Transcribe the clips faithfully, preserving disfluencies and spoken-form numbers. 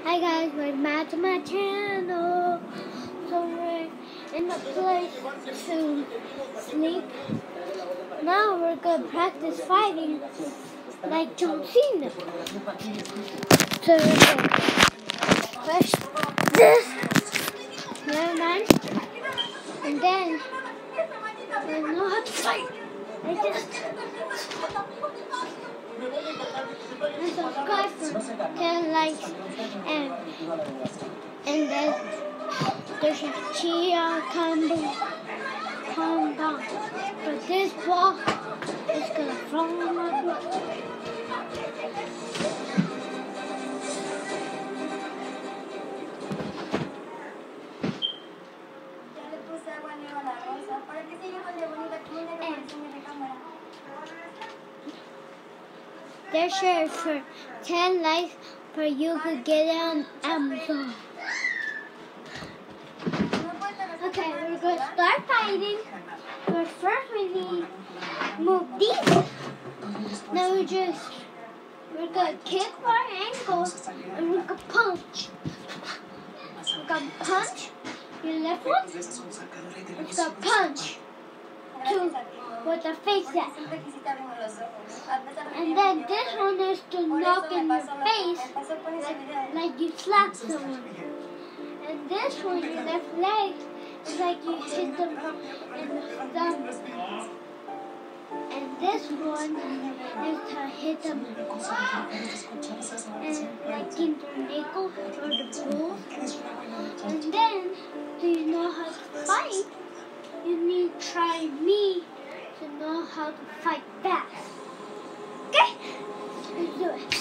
Hi guys, welcome back to my channel. So we're in the place to sleep. Now we're gonna practice fighting like John Cena. So we're gonna push this, never mind, and then we'll know how to fight like this. And subscribe for ten likes, and and then there's a chia combo combo. But this ball is gonna fall on my butt. They're shared for ten likes, but you could get it on Amazon. Okay, we're going to start fighting. But first we need to move these. Now we just, we're going to kick our ankles and we're going to punch. We're going to punch your left one. We're going to punch two with the face at. And then this one is to knock in your face, like, like you slap someone. And this one, your left leg, is like you hit them in the thumb. And this one is to hit them and like in their ankle or the balls. And then, do you know how to fight? You need to try me to know how to fight fast. Okay? Let's do it.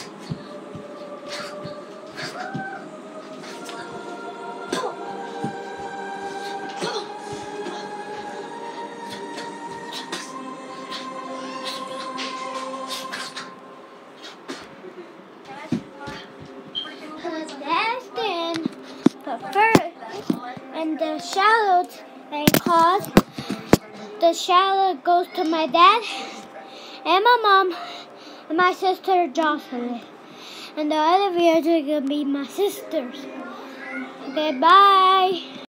That's then, but first, and the shadow I caused, the shadow goes to my dad and my mom and my sister Jocelyn. And the other videos are going to be my sisters. Okay, bye.